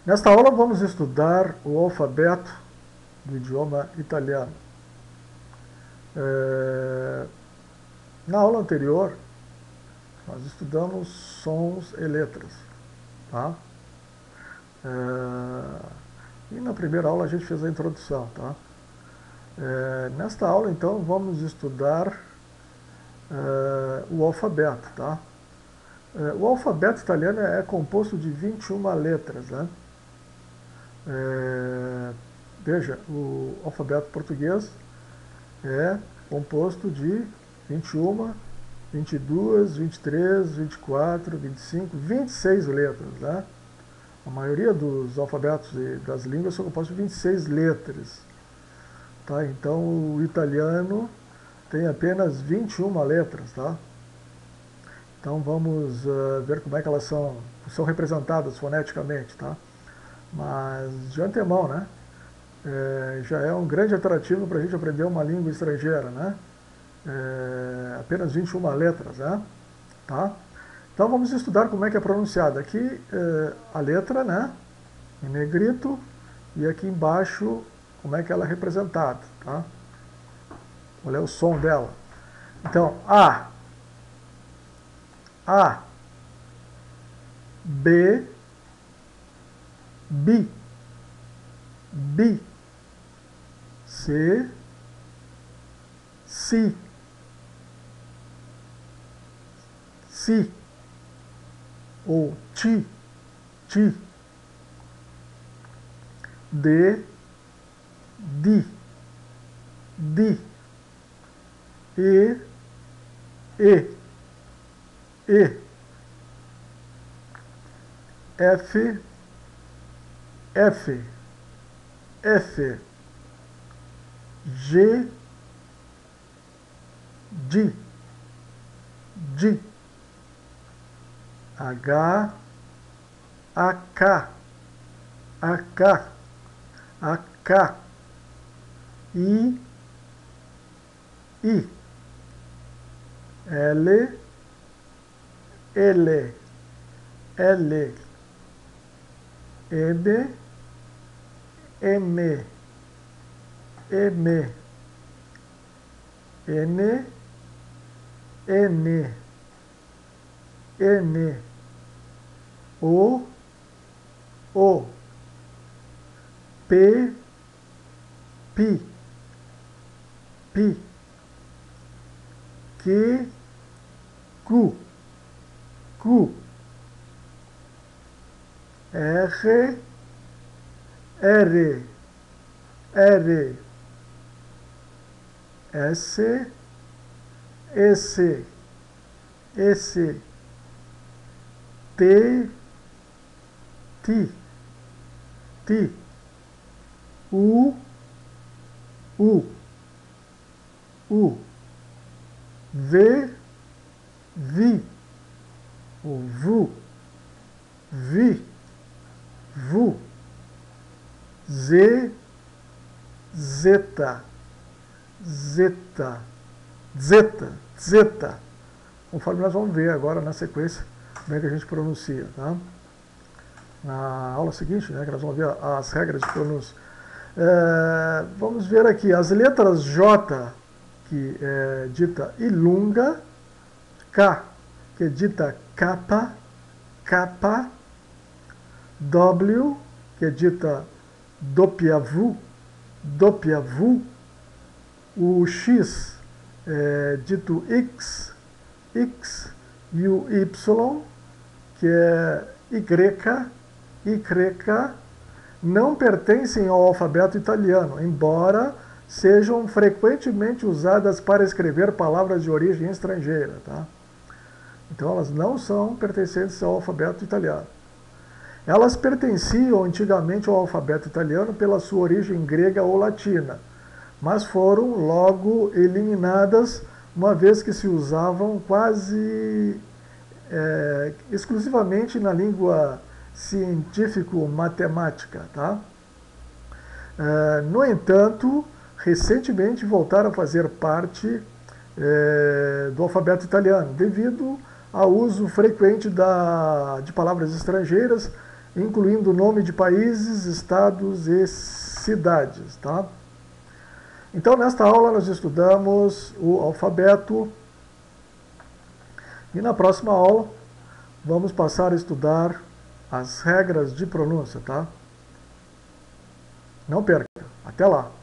Nesta aula vamos estudar o alfabeto do idioma italiano. Na aula anterior, nós estudamos sons e letras. Tá? E na primeira aula a gente fez a introdução. Tá? Nesta aula, então, vamos estudar o alfabeto. Tá? O alfabeto italiano é composto de 21 letras. Né? Veja, o alfabeto português é composto de 21, 22, 23, 24, 25, 26 letras. Né? A maioria dos alfabetos das línguas são compostos de 26 letras. Tá? Então o italiano tem apenas 21 letras. Tá? Então vamos ver como é que elas são representadas foneticamente. Tá? Mas de antemão, né? Já é um grande atrativo para a gente aprender uma língua estrangeira, né? Apenas 21 letras, né? Tá? Então vamos estudar como é que é pronunciada. Aqui a letra, né? Em negrito, e aqui embaixo como é que ela é representada, tá? Qual é o som dela? Então, A, B, B, B, C, Si, Si, ou Ti, Ti, D, Di, Di, E, E, F, F, F, G, G, G, H, AK, AK, AK, I, L, L, L, M, M, M, N, N, N, O, P, P, P, Q, Q, Q, R, R, R, S, S, S, T, T, T, U, V, V, ou VU, V, VU, Z, Zeta, Zeta, Zeta, Zeta, conforme nós vamos ver agora na sequência como é que a gente pronuncia. Tá? Na aula seguinte, né, que nós vamos ver as regras de pronúncia. Vamos ver aqui as letras J, que é dita ilunga, K, que é dita capa, capa, W, que é dita doppia-vu, doppia-vu, o X é dito X, X, e o Y, que é Y, Y, não pertencem ao alfabeto italiano, embora sejam frequentemente usadas para escrever palavras de origem estrangeira. Tá? Então elas não são pertencentes ao alfabeto italiano. Elas pertenciam antigamente ao alfabeto italiano pela sua origem grega ou latina, mas foram logo eliminadas, uma vez que se usavam quase exclusivamente na língua científico-matemática. Tá? No entanto, recentemente voltaram a fazer parte do alfabeto italiano, devido ao uso frequente de palavras estrangeiras incluindo o nome de países, estados e cidades, tá? Então, nesta aula nós estudamos o alfabeto e na próxima aula vamos passar a estudar as regras de pronúncia, tá? Não perca. Até lá.